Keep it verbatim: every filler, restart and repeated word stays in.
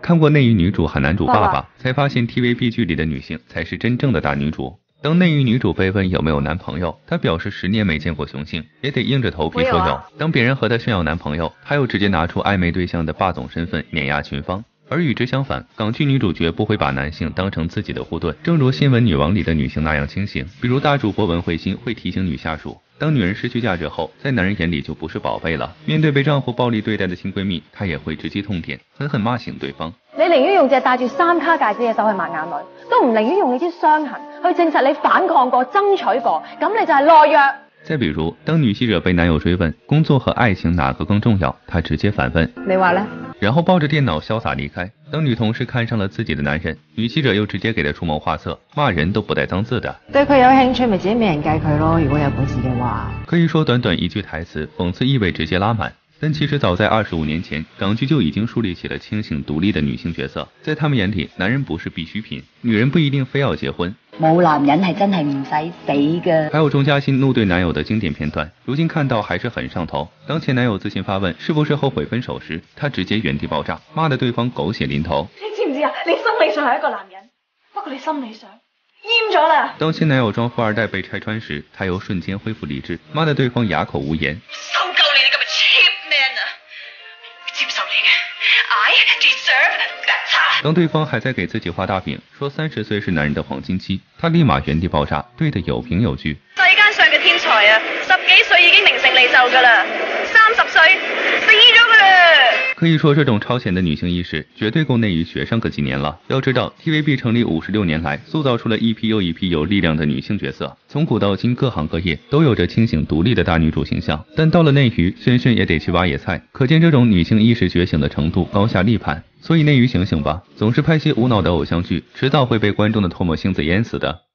看过内娱女主喊男主爸爸，才发现 T V B 剧里的女性才是真正的大女主。当内娱女主被问有没有男朋友，她表示十年没见过雄性，也得硬着头皮说有。当别人和她炫耀男朋友，她又直接拿出暧昧对象的霸总身份碾压群芳。而与之相反，港剧女主角不会把男性当成自己的护盾，正如新闻女王里的女性那样清醒。比如大主播文慧欣会提醒女下属，当女人失去价值后，在男人眼里就不是寶貝了。面對被丈夫暴力對待的新閨蜜，她也會直擊痛點，狠狠罵醒對方。 你寧願用隻戴住三卡戒指嘅手去抹眼淚，都唔寧願用你啲傷痕去證實你反抗過、爭取過，咁你就係懦弱。 再比如，當女記者被男友追問工作和愛情哪個更重要，她直接反問你話呢？ 然後抱着電腦瀟灑離開。當女同事看上了自己的男人，女記者又直接給他出謀劃策，罵人都不帶髒字的。 對佢有興趣咪自己美人計佢咯，如果有本事嘅話。 可以說短短一句台詞，諷刺意味直接拉滿。但其實早在二十五年前，港劇就已經樹立起了清醒獨立的女性角色。在他們眼裡，男人不是必需品，女人不一定非要結婚。 冇男人係真係唔使死㗎。 還有鍾嘉欣怒對男友的經典片段，如今看到還是很上頭。當前男友自信發問是不是後悔分手時，她直接原地爆炸，罵得對方狗血淋頭。 你知唔知啊？你心理上係一個男人，不過你心理上閹咗啦。 當前男友裝富二代被拆穿時，她又瞬間恢復理智，罵得對方啞口無言。 受夠你哋咁嘅 cheap man 啊！接受你嘅 I deserve better。 當對方還在給自己畫大餅，說三十歲是男人的黃金期，她立馬原地爆炸，對得有憑有據。 世間上嘅天才啊，十幾歲已經名成利就噶啦，三十歲死咗噶啦。 可以說這種超前的女性意識絕對夠內娛學上個幾年了。要知道 T V B 成立五十六年來，塑造出了一批又一批有力量的女性角色，從古到今各行各業都有着清醒獨立的大女主形象。但到了內娛，軒軒也得去挖野菜，可見這種女性意識覺醒的程度高下立判。所以內娛醒醒吧，總是拍些無腦的偶像劇，遲早會被觀眾的唾沫星子淹死的。